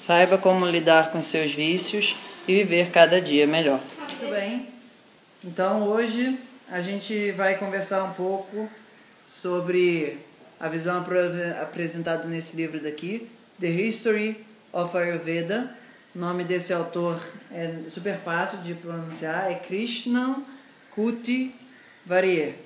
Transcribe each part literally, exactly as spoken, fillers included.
Saiba como lidar com seus vícios e viver cada dia melhor. Muito bem. Então hoje a gente vai conversar um pouco sobre a visão apresentada nesse livro daqui, The History of Ayurveda. O nome desse autor é super fácil de pronunciar, é Krishnan Kuti Varier.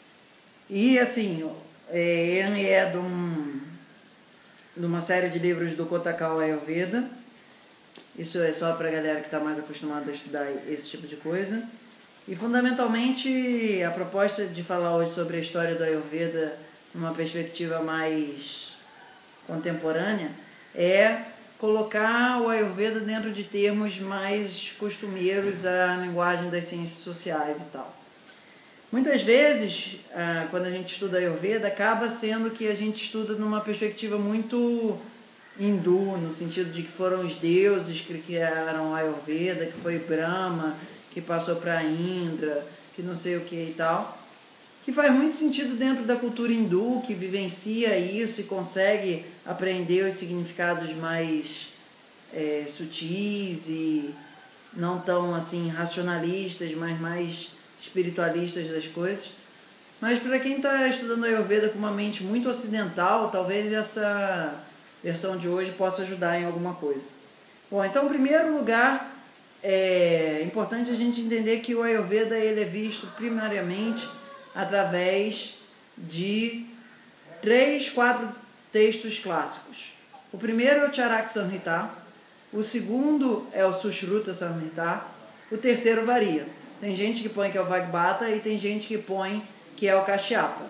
E assim, ele é de, um, de uma série de livros do Kottakkal Ayurveda. Isso é só para a galera que está mais acostumada a estudar esse tipo de coisa. E fundamentalmente a proposta de falar hoje sobre a história do Ayurveda numa perspectiva mais contemporânea é colocar o Ayurveda dentro de termos mais costumeiros à linguagem das ciências sociais e tal. Muitas vezes, quando a gente estuda Ayurveda, acaba sendo que a gente estuda numa perspectiva muito hindu, no sentido de que foram os deuses que criaram a Ayurveda, que foi Brahma, que passou para Indra, que não sei o que e tal, que faz muito sentido dentro da cultura hindu, que vivencia isso e consegue aprender os significados mais é, sutis e não tão assim racionalistas, mas mais espiritualistas das coisas. Mas para quem está estudando Ayurveda com uma mente muito ocidental, talvez essa versão de hoje possa ajudar em alguma coisa. Bom, então, em primeiro lugar, é importante a gente entender que o Ayurveda ele é visto primariamente através de três, quatro textos clássicos. O primeiro é o Charaka Samhita, o segundo é o Sushruta Samhita, o terceiro varia. Tem gente que põe que é o Vagbata e tem gente que põe que é o Kashyapa.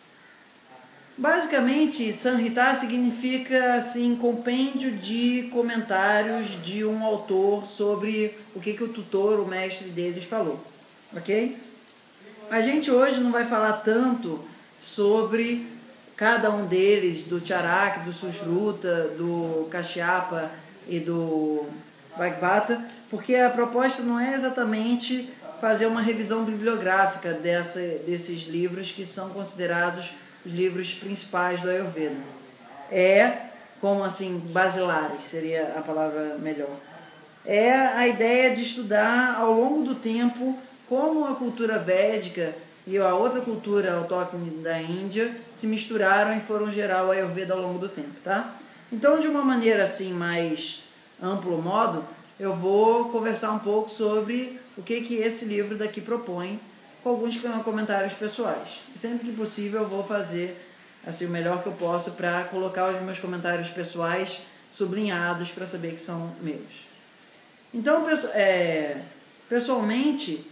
Basicamente, Samhita significa assim, compêndio de comentários de um autor sobre o que, que o tutor, o mestre deles falou. Ok? A gente hoje não vai falar tanto sobre cada um deles, do Charaka, do Sushruta, do Kashyapa e do Vagbata, porque a proposta não é exatamente fazer uma revisão bibliográfica dessa, desses livros que são considerados os livros principais do Ayurveda. É, como assim, basilares, seria a palavra melhor. É a ideia de estudar ao longo do tempo como a cultura védica e a outra cultura autóctone da Índia se misturaram e foram gerar o Ayurveda ao longo do tempo, tá? Então, de uma maneira assim mais amplo modo, eu vou conversar um pouco sobre o que, que esse livro daqui propõe, com alguns comentários pessoais. Sempre que possível eu vou fazer assim, o melhor que eu posso para colocar os meus comentários pessoais sublinhados para saber que são meus. Então, é, pessoalmente,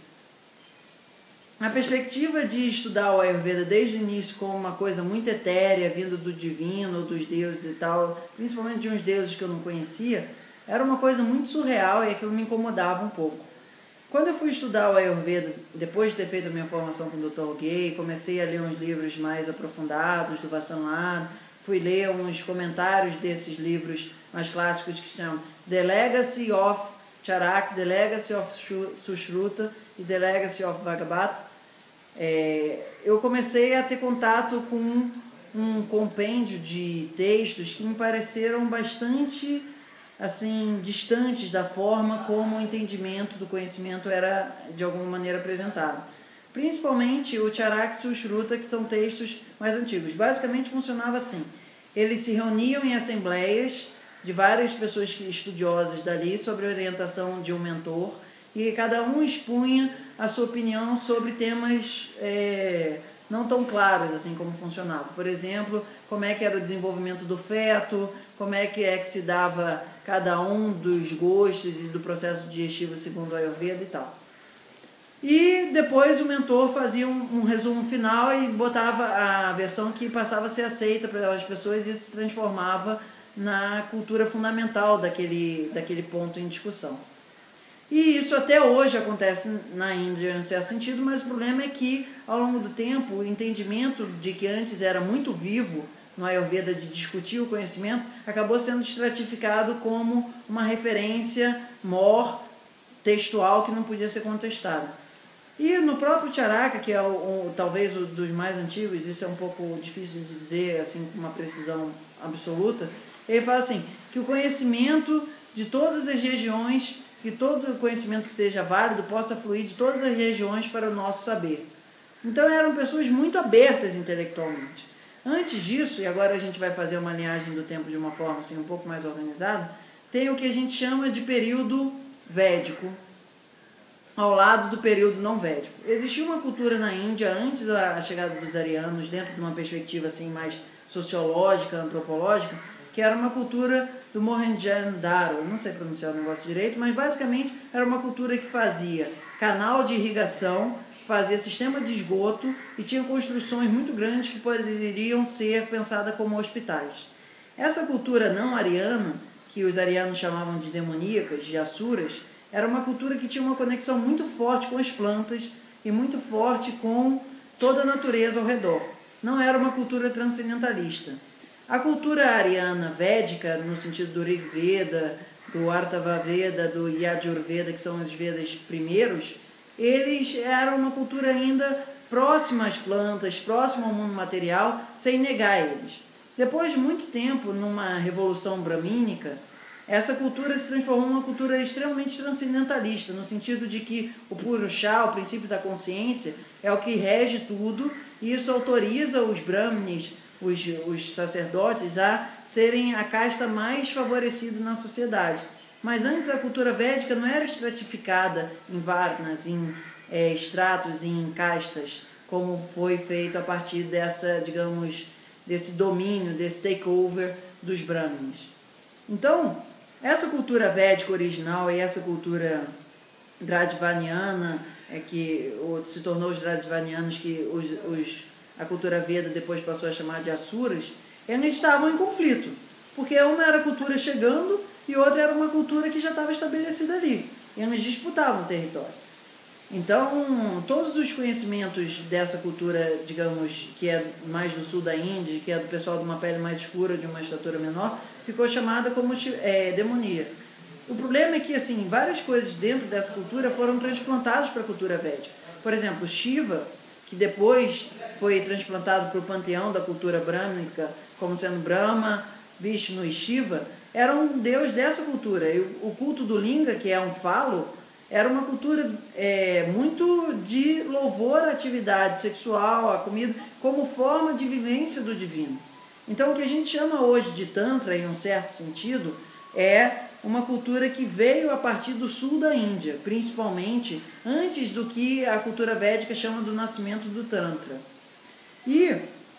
a perspectiva de estudar o Ayurveda desde o início como uma coisa muito etérea, vindo do divino, dos deuses e tal, principalmente de uns deuses que eu não conhecia, era uma coisa muito surreal e aquilo me incomodava um pouco. Quando eu fui estudar o Ayurveda, depois de ter feito a minha formação com o doutor Roguei, comecei a ler uns livros mais aprofundados do Vassanlad, fui ler uns comentários desses livros mais clássicos que se chamam The Legacy of Charaka, The Legacy of Sushruta e The Legacy of Vagbata. É, eu comecei a ter contato com um compêndio de textos que me pareceram bastante assim, distantes da forma como o entendimento do conhecimento era de alguma maneira apresentado. Principalmente o Charaka e Sushruta, que são textos mais antigos. Basicamente funcionava assim: eles se reuniam em assembleias de várias pessoas estudiosas dali, sob a orientação de um mentor, e cada um expunha a sua opinião sobre temas é, não tão claros assim como funcionava. Por exemplo, como é que era o desenvolvimento do feto, como é que é que se dava cada um dos gostos e do processo digestivo segundo a Ayurveda e tal. E depois o mentor fazia um, um resumo final e botava a versão que passava a ser aceita pelas pessoas e isso se transformava na cultura fundamental daquele, daquele ponto em discussão. E isso até hoje acontece na Índia, em um certo sentido, mas o problema é que, ao longo do tempo, o entendimento de que antes era muito vivo no Ayurveda de discutir o conhecimento, acabou sendo estratificado como uma referência mor textual que não podia ser contestada. E no próprio Charaka, que é o, o, talvez o dos mais antigos, isso é um pouco difícil de dizer assim com uma precisão absoluta, Ele fala assim, que o conhecimento de todas as regiões, que todo conhecimento que seja válido possa fluir de todas as regiões para o nosso saber. Então eram pessoas muito abertas intelectualmente. Antes disso, e agora a gente vai fazer uma linhagem do tempo de uma forma assim, um pouco mais organizada, tem o que a gente chama de período védico, ao lado do período não védico. Existia uma cultura na Índia antes da chegada dos arianos, dentro de uma perspectiva assim mais sociológica, antropológica, que era uma cultura do Mohenjo-Daro, eu não sei pronunciar o negócio direito, mas basicamente era uma cultura que fazia canal de irrigação, fazia sistema de esgoto e tinha construções muito grandes que poderiam ser pensadas como hospitais. Essa cultura não ariana, que os arianos chamavam de demoníacas, de asuras, era uma cultura que tinha uma conexão muito forte com as plantas e muito forte com toda a natureza ao redor. Não era uma cultura transcendentalista. A cultura ariana védica, no sentido do Rig Veda, do Atharva Veda, do Yajurveda, que são os Vedas primeiros, eles eram uma cultura ainda próxima às plantas, próxima ao mundo material, sem negar eles. Depois de muito tempo, numa revolução bramínica, essa cultura se transformou numa cultura extremamente transcendentalista, no sentido de que o Purusha, o princípio da consciência, é o que rege tudo, e isso autoriza os brahmanes, os, os sacerdotes, a serem a casta mais favorecida na sociedade. Mas antes a cultura védica não era estratificada em varnas, em é, estratos, em castas, como foi feito a partir dessa, digamos, desse domínio, desse takeover dos brahmanes. Então, essa cultura védica original e essa cultura Dradvaniana, é, que se tornou os Dradvanianos, que os, os, a cultura Veda depois passou a chamar de Asuras, eles estavam em conflito, porque uma era a cultura chegando e outra era uma cultura que já estava estabelecida ali. E eles disputavam o território. Então, todos os conhecimentos dessa cultura, digamos, que é mais do sul da Índia, que é do pessoal de uma pele mais escura, de uma estatura menor, ficou chamada como é, demoníaca. O problema é que, assim, várias coisas dentro dessa cultura foram transplantadas para a cultura védica. Por exemplo, Shiva, que depois foi transplantado para o panteão da cultura brâmica, como sendo Brahma, Vishnu e Shiva, era um deus dessa cultura. E o culto do Linga, que é um falo, era uma cultura é, muito de louvor à atividade sexual, à comida, como forma de vivência do divino. Então, o que a gente chama hoje de Tantra, em um certo sentido, é uma cultura que veio a partir do sul da Índia, principalmente antes do que a cultura védica chama do nascimento do Tantra. E,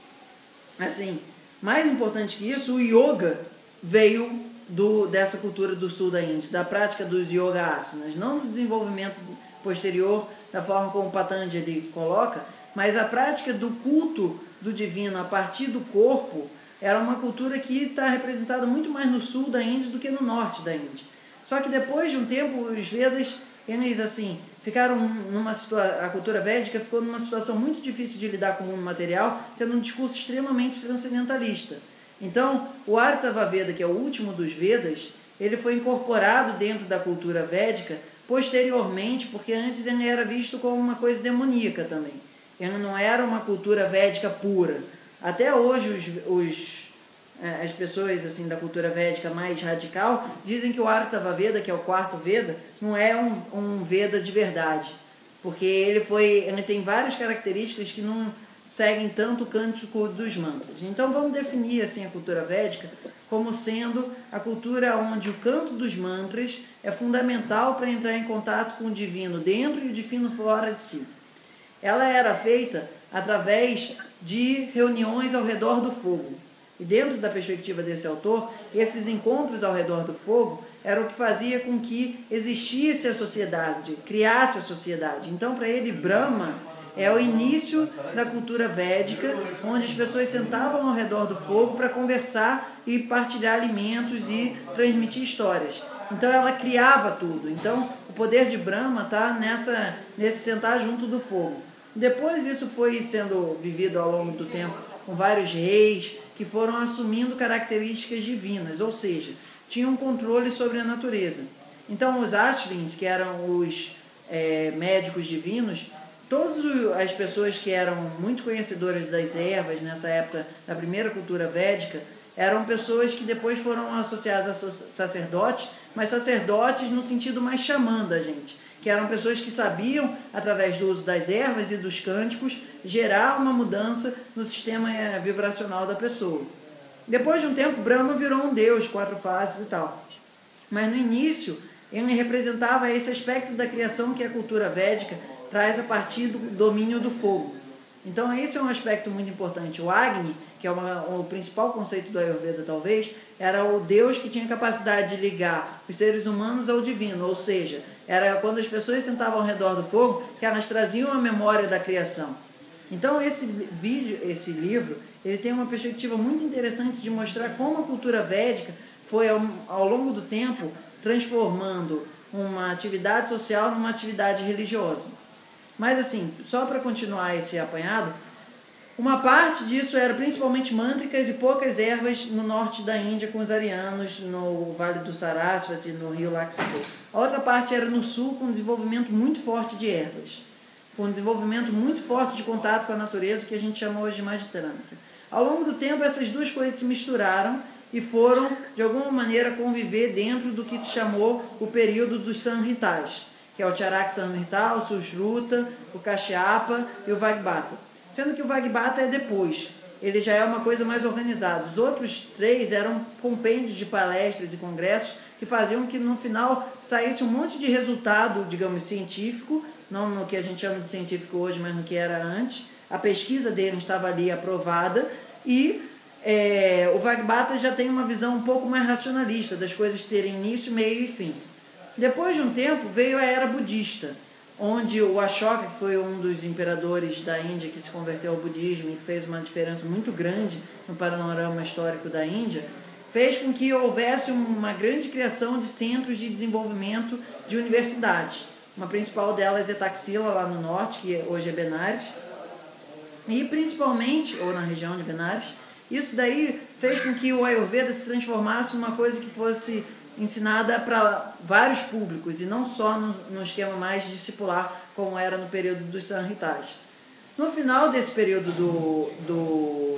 assim, mais importante que isso, o yoga veio do, dessa cultura do sul da Índia, da prática dos yoga asanas, não do desenvolvimento posterior, da forma como Patanjali coloca, mas a prática do culto do divino a partir do corpo era uma cultura que está representada muito mais no sul da Índia do que no norte da Índia. Só que depois de um tempo, os Vedas, eles assim, ficaram numa situação, a cultura védica ficou numa situação muito difícil de lidar com o mundo material, tendo um discurso extremamente transcendentalista. Então, o Atharva Veda, que é o último dos Vedas, ele foi incorporado dentro da cultura védica posteriormente, porque antes ele era visto como uma coisa demoníaca também. Ele não era uma cultura védica pura. Até hoje, os, os, as pessoas assim, da cultura védica mais radical dizem que o Atharva Veda, que é o quarto Veda, não é um, um Veda de verdade, porque ele, foi, ele tem várias características que não seguem tanto o cântico dos mantras. Então vamos definir assim, a cultura védica como sendo a cultura onde o canto dos mantras é fundamental para entrar em contato com o divino dentro e o divino fora de si. Ela era feita através de reuniões ao redor do fogo. E dentro da perspectiva desse autor, esses encontros ao redor do fogo eram o que fazia com que existisse a sociedade, criasse a sociedade. Então, para ele, Brahma é o início da cultura védica, onde as pessoas sentavam ao redor do fogo para conversar e partilhar alimentos e transmitir histórias. Então ela criava tudo. Então o poder de Brahma está nessa, nesse sentar junto do fogo. Depois isso foi sendo vivido ao longo do tempo com vários reis que foram assumindo características divinas, ou seja, tinham controle sobre a natureza. Então os Ashvins, que eram os é, médicos divinos, todas as pessoas que eram muito conhecedoras das ervas nessa época da primeira cultura védica, eram pessoas que depois foram associadas a sacerdotes, mas sacerdotes no sentido mais xamã da gente, que eram pessoas que sabiam, através do uso das ervas e dos cânticos, gerar uma mudança no sistema vibracional da pessoa. Depois de um tempo, Brahma virou um deus, quatro faces e tal. Mas no início, ele representava esse aspecto da criação que a cultura védica traz a partir do domínio do fogo. Então esse é um aspecto muito importante. O Agni, que é uma, o principal conceito do Ayurveda talvez, era o Deus que tinha capacidade de ligar os seres humanos ao divino, ou seja, era quando as pessoas sentavam ao redor do fogo que elas traziam a memória da criação. Então esse vídeo, esse livro, ele tem uma perspectiva muito interessante de mostrar como a cultura védica foi ao, ao longo do tempo transformando uma atividade social numa atividade religiosa. Mas assim, só para continuar esse apanhado, uma parte disso era principalmente mântricas e poucas ervas no norte da Índia com os arianos, no Vale do Sarasvati, no rio Laksapur. A outra parte era no sul com um desenvolvimento muito forte de ervas, com um desenvolvimento muito forte de contato com a natureza, que a gente chama hoje de Madhyamika. Ao longo do tempo, essas duas coisas se misturaram e foram, de alguma maneira, conviver dentro do que se chamou o período dos Samhitas, que é o Charak Samhita, o Sushruta, o Kashyapa e o Vagbhata. Sendo que o Vagbhata é depois, ele já é uma coisa mais organizada. Os outros três eram compêndios de palestras e congressos que faziam que no final saísse um monte de resultado, digamos, científico, não no que a gente chama de científico hoje, mas no que era antes. A pesquisa dele estava ali aprovada e é, o Vagbhata já tem uma visão um pouco mais racionalista, das coisas terem início, meio e fim. Depois de um tempo veio a era budista, onde o Ashoka, que foi um dos imperadores da Índia que se converteu ao budismo e que fez uma diferença muito grande no panorama histórico da Índia, fez com que houvesse uma grande criação de centros de desenvolvimento de universidades. Uma principal delas é Taxila, lá no norte, que hoje é Benares, e principalmente, ou na região de Benares, isso daí fez com que o Ayurveda se transformasse numa coisa que fosse ensinada para vários públicos e não só no, no esquema mais discipular como era no período dos Samhitas. No final desse período do, do,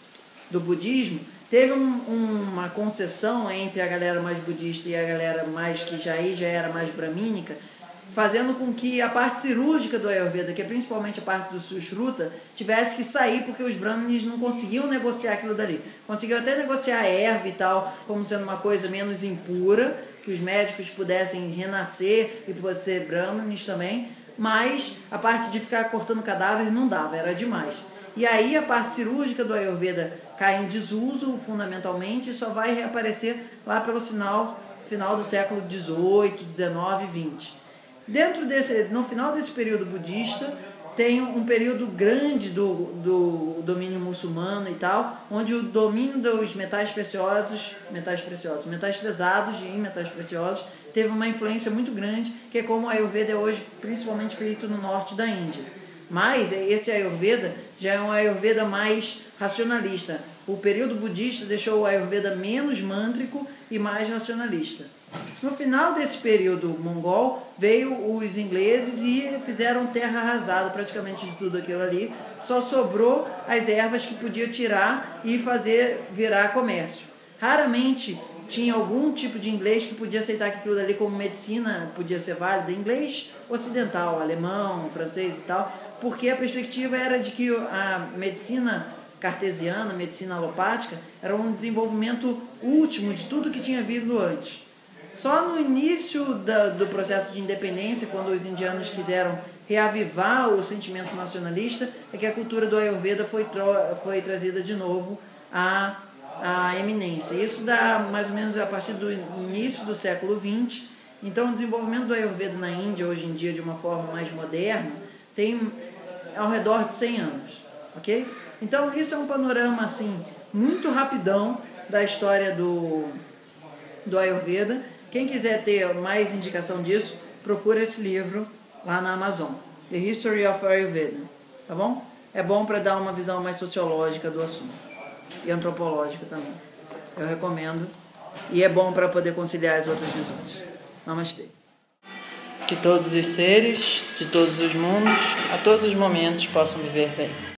do budismo, teve um, uma concessão entre a galera mais budista e a galera mais que já, aí já era mais bramínica, fazendo com que a parte cirúrgica do Ayurveda, que é principalmente a parte do Sushruta, tivesse que sair porque os brahmanes não conseguiam negociar aquilo dali. Conseguiam até negociar a erva e tal, como sendo uma coisa menos impura, que os médicos pudessem renascer e pudessem ser brahmanes também, mas a parte de ficar cortando cadáver não dava, era demais. E aí a parte cirúrgica do Ayurveda cai em desuso fundamentalmente e só vai reaparecer lá pelo sinal, final do século dezoito, dezenove e vinte. Dentro desse, no final desse período budista, tem um período grande do, do domínio muçulmano e tal, onde o domínio dos metais preciosos, metais preciosos, metais pesados e metais preciosos, teve uma influência muito grande, que é como o Ayurveda é hoje principalmente feito no norte da Índia. Mas esse Ayurveda já é um Ayurveda mais racionalista. O período budista deixou o Ayurveda menos mântrico e mais racionalista. No final desse período mongol, veio os ingleses e fizeram terra arrasada praticamente de tudo aquilo ali. Só sobrou as ervas que podia tirar e fazer virar comércio. Raramente tinha algum tipo de inglês que podia aceitar aquilo dali como medicina, podia ser válida, inglês ocidental, alemão, francês e tal, porque a perspectiva era de que a medicina cartesiana, a medicina alopática, era um desenvolvimento último de tudo que tinha vindo antes. Só no início da, do processo de independência, quando os indianos quiseram reavivar o sentimento nacionalista, é que a cultura do Ayurveda foi, foi trazida de novo à, à eminência. Isso dá mais ou menos a partir do início do século vinte. Então, o desenvolvimento do Ayurveda na Índia, hoje em dia, de uma forma mais moderna, tem ao redor de cem anos. Ok? Então, isso é um panorama assim, muito rapidão da história do, do Ayurveda. Quem quiser ter mais indicação disso, procura esse livro lá na Amazon, The History of Ayurveda, tá bom? É bom para dar uma visão mais sociológica do assunto e antropológica também. Eu recomendo e é bom para poder conciliar as outras visões. Namastê. Que todos os seres, de todos os mundos, a todos os momentos possam viver bem.